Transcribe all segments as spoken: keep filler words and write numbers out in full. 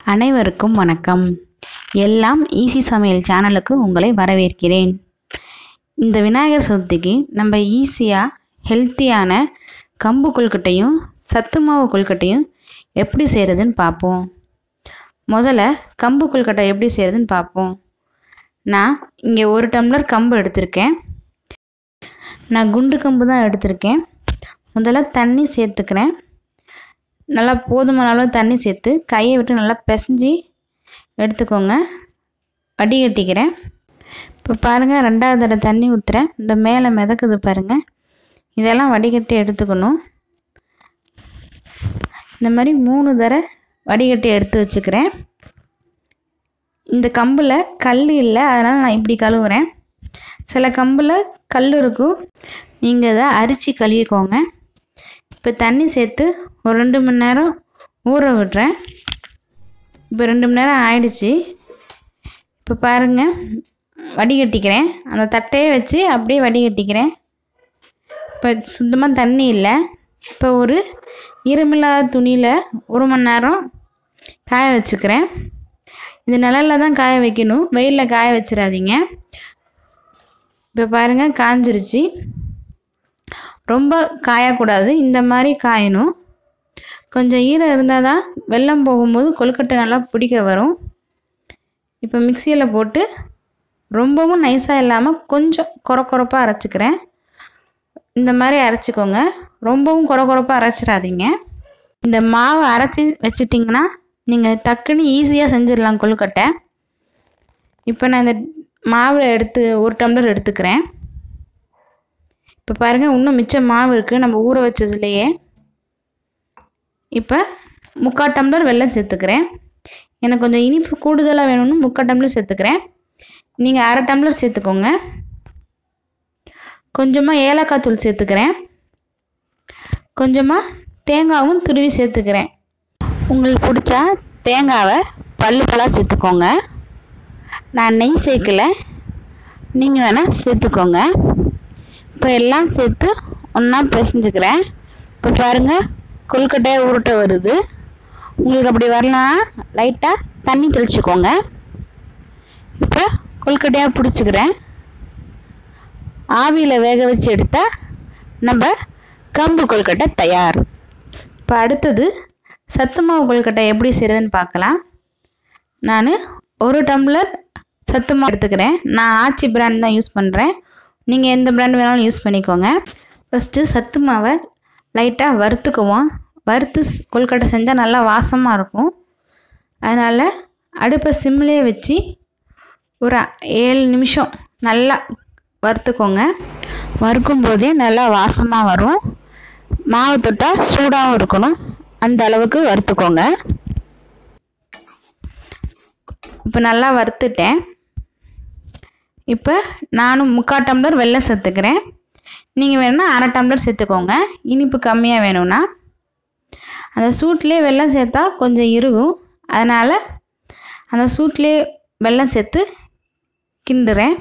அனைவருக்கும் வணக்கம். எல்லாம் ஈஸி சமையல் சேனலுக்கு உங்களை வரவேற்கிறேன். இந்த விநாயகர் சதுர்த்திக்கு நம்ம ஈஸியாக ஹெல்த்தியான கம்பு கொழுக்கட்டையும் சத்து மாவு கொழுக்கட்டையும் எப்படி செய்கிறதுன்னு பார்ப்போம். முதல்ல கம்பு கொழுக்கட்டை எப்படி செய்கிறதுன்னு பார்ப்போம். நான் இங்கே ஒரு டம்ளர் கம்பு எடுத்திருக்கேன். நான் குண்டு கம்பு தான் எடுத்திருக்கேன். முதல்ல தண்ணி சேர்த்துக்கிறேன். நல்லா போதுமான அளவு தண்ணி சேர்த்து கையை விட்டு நல்லா பிசைஞ்சு எடுத்துக்கோங்க. வடிகட்டிக்கிறேன். இப்போ பாருங்கள், ரெண்டாவது தடவை தண்ணி ஊற்றுறேன். இந்த மேலே மிதக்குது பாருங்கள். இதெல்லாம் வடிகட்டி எடுத்துக்கணும். இந்த மாதிரி மூணு தடவை வடிகட்டி எடுத்து வச்சுக்கிறேன். இந்த கம்பில் கல் இல்லை, அதனால் நான் இப்படி கழுவுறேன். சில கம்பில் கல் இருக்கும், நீங்கள் இதை அரிச்சு கழுவிக்கோங்க. இப்போ தண்ணி சேர்த்து ஒரு ரெண்டு மணி நேரம் ஊற விடுறேன். இப்போ ரெண்டு மணி நேரம் ஆயிடுச்சு. இப்போ பாருங்கள், வடிகட்டிக்கிறேன். அந்த தட்டையை வச்சு அப்படியே வடிகட்டிக்கிறேன். இப்போ சுத்தமாக தண்ணி இல்லை. இப்போ ஒரு ஈரமில்லாத துணியில் ஒரு மணி நேரம் காய வச்சுக்கிறேன். இது நிழலில் தான் காய வைக்கணும், வெயிலில் காய வச்சிடாதீங்க. இப்போ பாருங்கள், காஞ்சிருச்சு. ரொம்ப காயக்கூடாது, இந்த மாதிரி காயணும். கொஞ்சம் ஈரம் இருந்தால் தான் வெல்லம் போகும்போது கொழுக்கட்டை நல்லா பிடிக்க வரும். இப்போ மிக்சியில் போட்டு ரொம்பவும் நைஸாக இல்லாமல் கொஞ்சம் குறை குறைப்பாக அரைச்சிக்கிறேன். இந்த மாதிரி அரைச்சிக்கோங்க, ரொம்பவும் குறை குறைப்பாக அரைச்சிடாதீங்க. இந்த மாவை அரைச்சி வச்சிட்டிங்கன்னா நீங்கள் டக்குன்னு ஈஸியாக செஞ்சிடலாம் கொழுக்கட்டை. இப்போ நான் இந்த மாவில் எடுத்து ஒரு டம்ளர் எடுத்துக்கிறேன். இப்போ பாருங்கள், இன்னும் மிச்சம் மாவு இருக்குது நம்ம ஊற வச்சதுலேயே. இப்போ முக்கால் டம்ளர் வெல்லம் சேர்த்துக்கிறேன். எனக்கு கொஞ்சம் இனிப்பு கூடுதலாக வேணும்னு முக்கால் டம்ளர் சேர்த்துக்கிறேன். நீங்கள் அரை டம்ளர் சேர்த்துக்கோங்க. கொஞ்சமாக ஏலக்காய் தூள் சேர்த்துக்கிறேன். கொஞ்சமாக தேங்காவும் துருவி சேர்த்துக்கிறேன். உங்களுக்கு பிடிச்சா தேங்காவை பல்லு பல்லாக சேர்த்துக்கோங்க. நான் நெய் சேர்க்கலை, நீங்கள் வேணால் சேர்த்துக்கோங்க. இப்போ எல்லாம் சேர்த்து ஒன்றா பிசைஞ்சுக்கிறேன். இப்போ பாருங்கள், கொழுக்கட்டையை உருட்டை வருது. உங்களுக்கு அப்படி வரலாம், லைட்டாக தண்ணி தெளிச்சுக்கோங்க. இப்போ கொழுக்கட்டையாக பிடிச்சிக்கிறேன். ஆவியில் வேக வச்சு எடுத்தால் நம்ம கம்பு கொழுக்கட்டை தயார். இப்போ அடுத்தது சத்து மாவு கொழுக்கட்டை எப்படி செய்கிறதுன்னு பார்க்கலாம். நான் ஒரு டம்ளர் சத்து மாவு எடுத்துக்கிறேன். நான் ஆச்சி பிராண்ட் தான் யூஸ் பண்ணுறேன். நீங்கள் எந்த பிராண்ட் வேணாலும் யூஸ் பண்ணிக்கோங்க. ஃபஸ்ட்டு சத்து மாவை லைட்டாக வறுத்துக்குவோம். வறுத்து கொழுக்கட்டை செஞ்சால் நல்லா வாசமாக இருக்கும். அதனால் அடுப்பை சிம்லேயே வச்சு ஒரு ஏழு நிமிஷம் நல்லா வறுத்துக்கோங்க. வறுக்கும் போதே நல்லா வாசமாக வரும். மாவு தொட்டால் சூடாகவும் இருக்கணும், அந்த அளவுக்கு வறுத்துக்கோங்க. இப்போ நல்லா வறுத்துட்டேன். இப்போ நானும் முக்கால் டம்ளர் வெல்லம் சேர்த்துக்கிறேன். நீங்கள் வேணும்னா அரை டம்ளர் சேர்த்துக்கோங்க, இனிப்பு கம்மியாக வேணும்னா. அந்த சூட்லேயே வெல்லம் சேர்த்தா கொஞ்சம் இறுகும், அதனால் அந்த சூட்லேயே வெல்லம் சேர்த்து கிண்டுறேன்.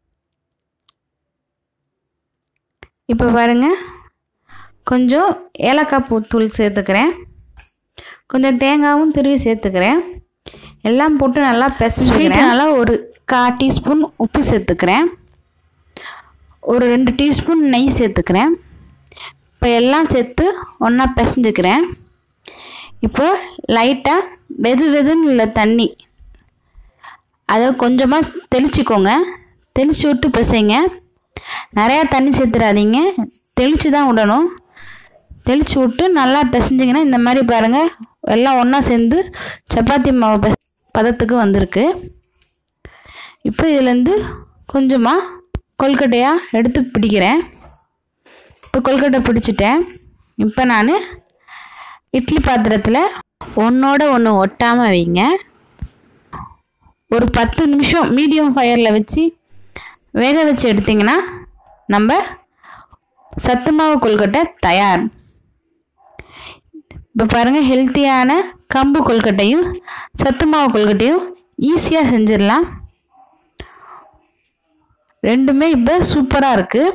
இப்போ பாருங்கள், கொஞ்சம் ஏலக்காய் பூ தூள் சேர்த்துக்கிறேன். கொஞ்சம் தேங்காயும் துருவி சேர்த்துக்கிறேன். எல்லாம் போட்டு நல்லா பிசைஞ்சுக்கிறேன். நல்லா ஒரு கால் டீஸ்பூன் உப்பு சேர்த்துக்கிறேன். ஒரு ரெண்டு டீஸ்பூன் நெய் சேர்த்துக்கிறேன். இப்போ எல்லாம் சேர்த்து ஒன்றா பிசைஞ்சுக்கிறேன். இப்போ லைட்டாக வெது வெதுன்னு இல்லை தண்ணி, அதை கொஞ்சமாக தெளிச்சிக்கோங்க. தெளித்து விட்டு பிசைங்க. நிறையா தண்ணி சேர்த்துடாதீங்க, தெளித்து தான் விடணும். தெளித்து விட்டு நல்லா பிசைஞ்சிங்கன்னா இந்த மாதிரி பாருங்கள், எல்லாம் ஒன்றா சேர்ந்து சப்பாத்தி மாவு பதத்துக்கு வந்திருக்கு. இப்போ இதுலேருந்து கொஞ்சமாக கொழுக்கட்டையாக எடுத்து பிடிக்கிறேன். இப்போ கொழுக்கட்டை பிடிச்சிட்டேன். இப்போ நான் இட்லி பாத்திரத்தில் ஒன்றோட ஒன்று ஒட்டாமல் வைங்க. ஒரு பத்து நிமிஷம் மீடியம் ஃபயரில் வச்சு வேக வச்சு எடுத்திங்கன்னா நம்ம சத்து மாவு கொழுக்கட்டை தயார். இப்போ பாருங்கள், ஹெல்த்தியான கம்பு கொழுக்கட்டையும் சத்து மாவு கொழுக்கட்டையும் ஈஸியாக செஞ்சிடலாம். ரெண்டுமே இப்போ சூப்பராக இருக்குது.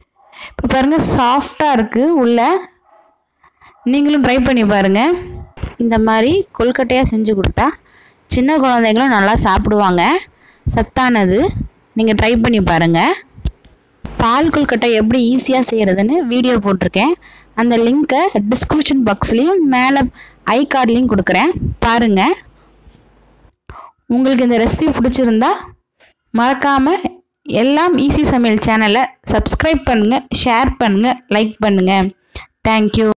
இப்போ பாருங்கள், சாஃப்டாக இருக்குது உள்ள. நீங்களும் ட்ரை பண்ணி பாருங்கள். இந்த மாதிரி கொழுக்கட்டையாக செஞ்சு கொடுத்தா சின்ன குழந்தைங்களும் நல்லா சாப்பிடுவாங்க. சத்தானது. நீங்கள் ட்ரை பண்ணி பாருங்கள். பால் கொழுக்கட்டை எப்படி ஈஸியாக செய்கிறதுன்னு வீடியோ போட்டிருக்கேன். அந்த லிங்க்கை டிஸ்கிரிப்ஷன் பாக்ஸ்லேயும் மேலே ஐ கார்ட்லேயும் கொடுக்குறேன், பாருங்கள். உங்களுக்கு இந்த ரெசிபி பிடிச்சிருந்தா மறக்காமல் எல்லாம் ஈஸி சமையல் சேனலை சப்ஸ்கிரைப் பண்ணுங்கள், ஷேர் பண்ணுங்கள், லைக் பண்ணுங்கள். தேங்க்யூ.